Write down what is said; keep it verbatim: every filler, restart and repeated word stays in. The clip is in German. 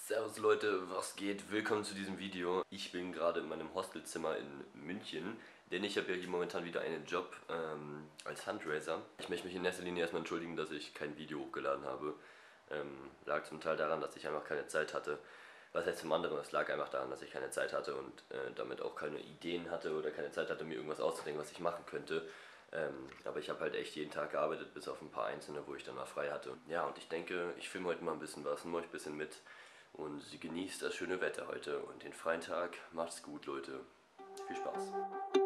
Servus Leute, was geht? Willkommen zu diesem Video. Ich bin gerade in meinem Hostelzimmer in München, denn ich habe ja hier momentan wieder einen Job ähm, als Fundraiser. Ich möchte mich in erster Linie erstmal entschuldigen, dass ich kein Video hochgeladen habe. Ähm, lag zum Teil daran, dass ich einfach keine Zeit hatte. Was heißt zum anderen? Es lag einfach daran, dass ich keine Zeit hatte und äh, damit auch keine Ideen hatte oder keine Zeit hatte, mir irgendwas auszudenken, was ich machen könnte. Ähm, aber ich habe halt echt jeden Tag gearbeitet, bis auf ein paar einzelne, wo ich dann mal frei hatte. Ja, und ich denke, ich filme heute mal ein bisschen was, nehme euch ein bisschen mit und genießt das schöne Wetter heute und den freien Tag. Macht's gut, Leute. Viel Spaß.